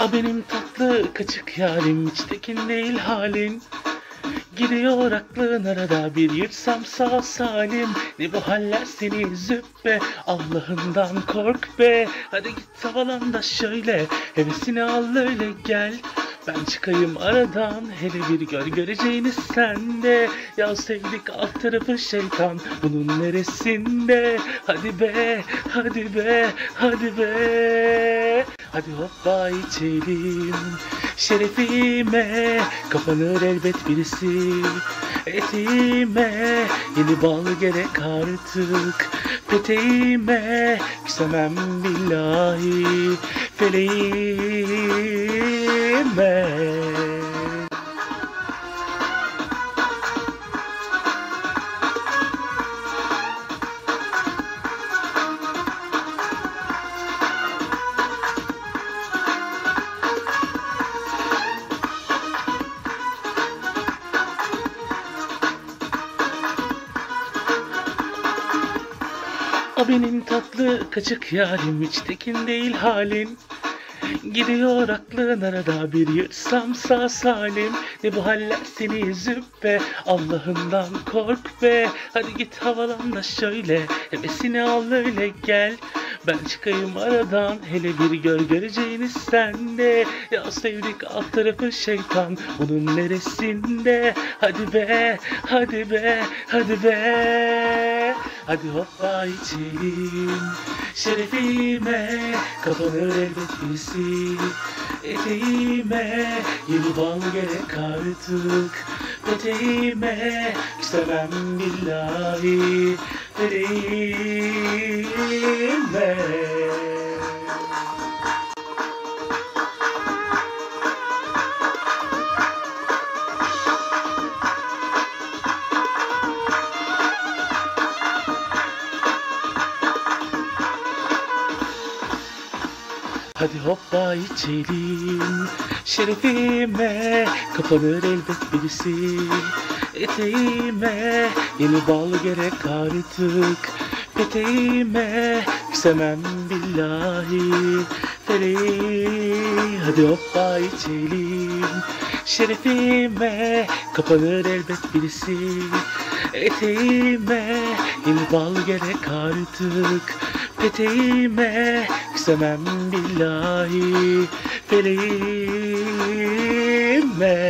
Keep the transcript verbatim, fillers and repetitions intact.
A benim tatlı kaçık yarim, hiç tekin değil halin. Gidiyor aklın arada, bir yırtsam sağ salim. Ne bu haller seni züppe, Allah'ından kork be. Hadi git havalanda şöyle, hevesini al öyle gel. Ben çıkayım aradan, hele bir gör göreceğini sende. Ya sevdik alt tarafı şeytan, bunun neresinde? Hadi be, hadi be, hadi be. Hadi hoppa içelim, şerefime kapanır elbet birisi. Etime yeni bal gerek artık, peteğime küsemem billahi feleğime. A benim tatlı kaçık yarim, hiç tekin değil halin. Gidiyor aklın arada, bir yırtsam sağ salim. Ne bu haller seni züppe, Allah'ından kork be. Hadi git havalanda şöyle, hevesini al öyle gel. Ben çıkayım aradan, hele bir gör göreceğini sende. Ya sevdik alt tarafı şeytan, bunun neresinde? Hadi be, hadi be, hadi be. Hadi hoppa içelim, şerefime kapanır elbet birisi. Eteğime yeni bal gerek artık, peteğime küsemem billahi feleğime. Hadi hoppa içelim, şerefime kapanır elbet birisi. Eteğime yeni bal gerek artık, peteğime küsemem billahi feleği. Hadi hoppa içelim, şerefime kapanır elbet birisi. Eteğime yeni bal gerek artık, peteğime küsemem billahi feleğime.